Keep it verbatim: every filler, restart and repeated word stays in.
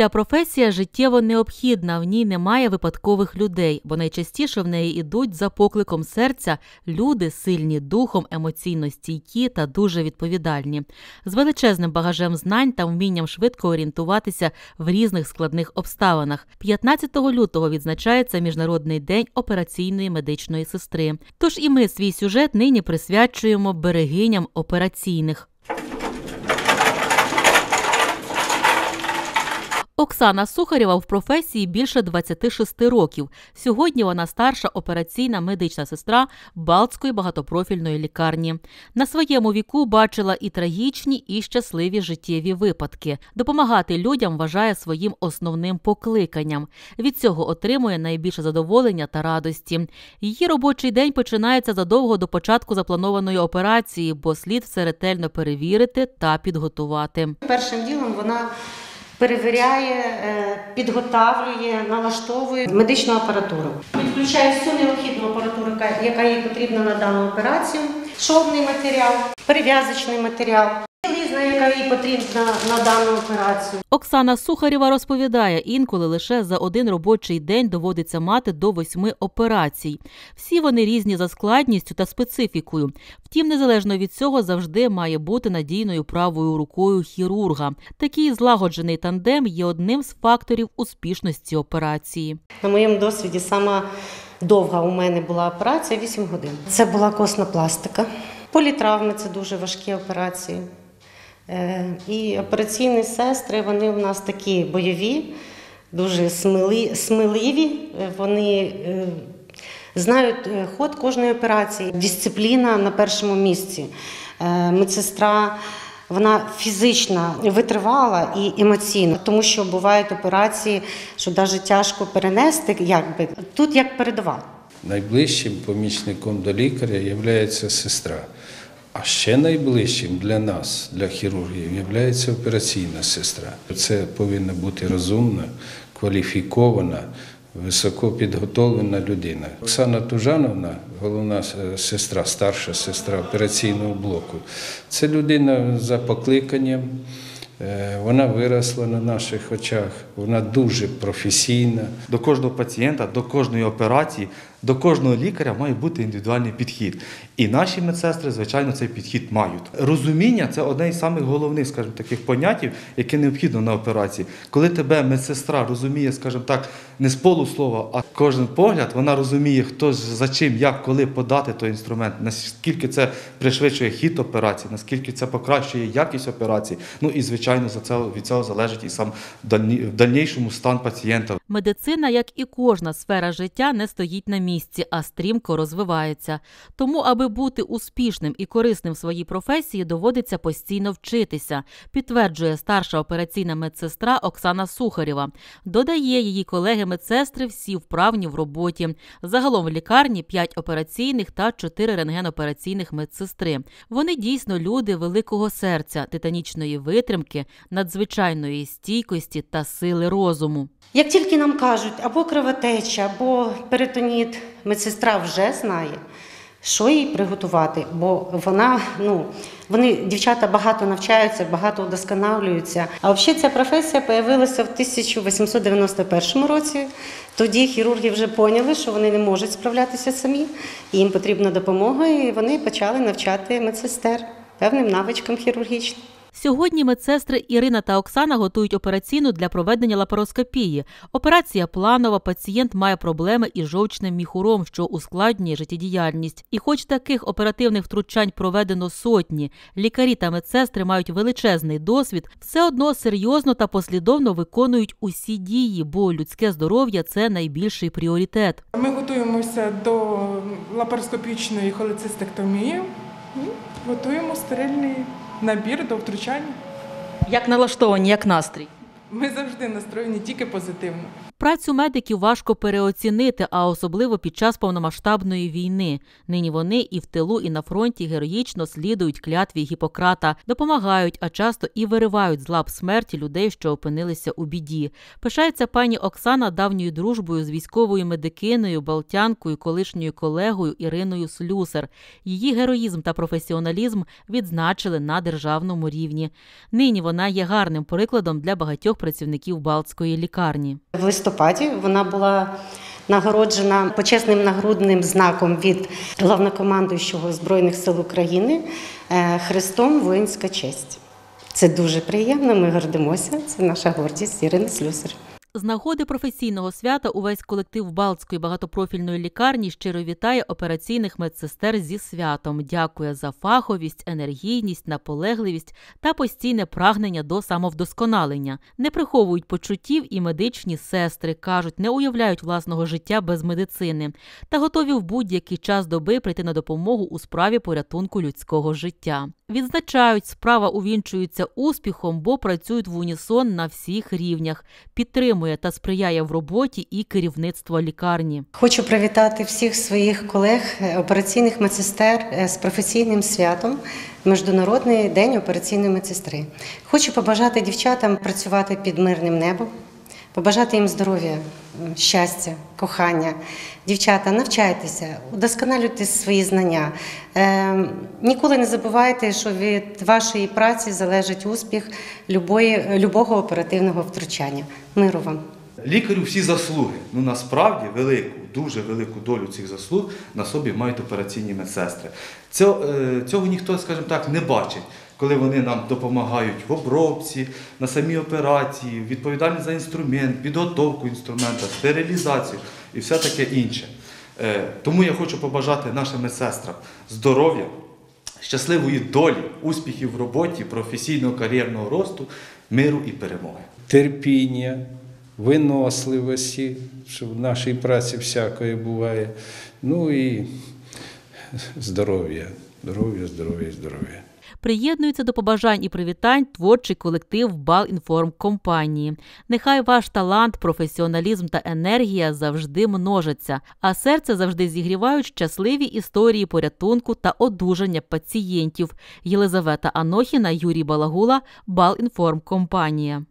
Ця професія життєво необхідна, в ній немає випадкових людей, бо найчастіше в неї йдуть за покликом серця люди сильні духом, емоційно стійкі та дуже відповідальні, з величезним багажем знань та вмінням швидко орієнтуватися в різних складних обставинах. п'ятнадцятого лютого відзначається Міжнародний день операційної медичної сестри. Тож і ми свій сюжет нині присвячуємо берегиням операційних. Оксана Сухарєва в професії більше двадцяти шести років. Сьогодні вона старша операційна медична сестра Балтської багатопрофільної лікарні. На своєму віку бачила і трагічні, і щасливі життєві випадки. Допомагати людям вважає своїм основним покликанням. Від цього отримує найбільше задоволення та радості. Її робочий день починається задовго до початку запланованої операції, бо слід все ретельно перевірити та підготувати. Першим ділом вона перевіряє, підготавлює, налаштовує медичну апаратуру. Підключає всю необхідну апаратуру, яка їй потрібна на дану операцію, шовний матеріал, перев'язочний матеріал, білизна, яка їй потрібна на дану операцію. Оксана Сухарєва розповідає, інколи лише за один робочий день доводиться мати до восьми операцій. Всі вони різні за складністю та специфікою. Втім, незалежно від цього, завжди має бути надійною правою рукою хірурга. Такий злагоджений тандем є одним з факторів успішності операції. На моєму досвіді сама довга у мене була операція – вісім годин. Це була костна пластика. Політравми – це дуже важкі операції. І операційні сестри, вони у нас такі бойові, дуже сміливі, вони знають ход кожної операції. Дисципліна на першому місці. Медсестра, вона фізично витривала і емоційно, тому що бувають операції, що навіть тяжко перенести, якби. Тут як передова. Найближчим помічником до лікаря є сестра. А ще найближчим для нас, для хірургів, є операційна сестра. Це повинна бути розумна, кваліфікована, високопідготовлена людина. Оксана Тужановна, головна сестра, старша сестра операційного блоку, це людина за покликанням. Вона виросла на наших очах, вона дуже професійна. До кожного пацієнта, до кожної операції, до кожного лікаря має бути індивідуальний підхід. І наші медсестри, звичайно, цей підхід мають. Розуміння – це одне із самих головних, скажімо, таких поняттів, яке необхідно на операції. Коли тебе медсестра розуміє, скажімо так, не з полуслова, а кожен погляд, вона розуміє, хто за чим, як, коли подати той інструмент, наскільки це пришвидшує хід операції, наскільки це покращує якість операції. Ну і, звичайно, за це, від цього залежить і сам в дальнішому стан пацієнта. Медицина, як і кожна сфера життя, не стоїть на місці, а стрімко розвивається. Тому, аби бути успішним і корисним в своїй професії, доводиться постійно вчитися, підтверджує старша операційна медсестра Оксана Сухарєва. Додає, її колеги-медсестри всі вправні в роботі. Загалом в лікарні п'ять операційних та чотири рентгенопераційних медсестри. Вони дійсно люди великого серця, титанічної витримки, надзвичайної стійкості та сили розуму. Як тільки нам кажуть або кровотеча, або перитоніт, медсестра вже знає, що їй приготувати, бо вона, ну, вони, дівчата багато навчаються, багато удосконалюються. А взагалі ця професія з'явилася в тисяча вісімсот дев'яносто першому році. Тоді хірурги вже поняли, що вони не можуть справлятися самі, їм потрібна допомога, і вони почали навчати медсестер певним навичкам хірургічним. Сьогодні медсестри Ірина та Оксана готують операційну для проведення лапароскопії. Операція планова, пацієнт має проблеми із жовчним міхуром, що ускладнює життєдіяльність. І хоч таких оперативних втручань проведено сотні, лікарі та медсестри мають величезний досвід, все одно серйозно та послідовно виконують усі дії, бо людське здоров'я – це найбільший пріоритет. Ми готуємося до лапароскопічної холецистектомії, готуємо стерильний набір до втручання. Як налаштовані, як настрій? Ми завжди настроєні тільки позитивно. Працю медиків важко переоцінити, а особливо під час повномасштабної війни. Нині вони і в тилу, і на фронті героїчно слідують клятві Гіппократа, допомагають, а часто і виривають з лап смерті людей, що опинилися у біді. Пишається пані Оксана давньою дружбою з військовою медикиною, балтянкою, колишньою колегою Іриною Слюсар. Її героїзм та професіоналізм відзначили на державному рівні. Нині вона є гарним прикладом для багатьох працівників Балтської лікарні. В листопаді вона була нагороджена почесним нагрудним знаком від Головнокомандуючого Збройних сил України Хрестом Воїнська честь. Це дуже приємно, ми гордимося, це наша гордість Ірина Слюсар. З нагоди професійного свята увесь колектив Балтської багатопрофільної лікарні щиро вітає операційних медсестер зі святом. Дякує за фаховість, енергійність, наполегливість та постійне прагнення до самовдосконалення. Не приховують почуттів і медичні сестри, кажуть, не уявляють власного життя без медицини та готові в будь-який час доби прийти на допомогу у справі порятунку людського життя. Відзначають, справа увінчується успіхом, бо працюють в унісон на всіх рівнях. Підтримує та сприяє в роботі і керівництво лікарні. Хочу привітати всіх своїх колег, операційних медсестер з професійним святом Міжнародний день операційної медсестри. Хочу побажати дівчатам працювати під мирним небом, побажати їм здоров'я, щастя, кохання. Дівчата, навчайтеся, удосконалюйте свої знання. Е, ніколи не забувайте, що від вашої праці залежить успіх любої, любого оперативного втручання. Миру вам! Лікарю всі заслуги. Ну, насправді, велику, дуже велику долю цих заслуг на собі мають операційні медсестри. Цього, цього ніхто, скажімо так, не бачить, коли вони нам допомагають в обробці, на самій операції, відповідальність за інструмент, підготовку інструмента, стерилізацію і все таке інше. Тому я хочу побажати нашим медсестрам здоров'я, щасливої долі, успіхів в роботі, професійного кар'єрного росту, миру і перемоги. Терпіння, виносливості, що в нашій праці всякої буває, ну і здоров'я, здоров'я, здоров'я, здоров'я. Приєднується до побажань і привітань творчий колектив Балінформкомпанії. Нехай ваш талант, професіоналізм та енергія завжди множаться, а серце завжди зігрівають щасливі історії порятунку та одужання пацієнтів. Єлизавета Анохіна, Юрій Балагула, Балінформкомпанія.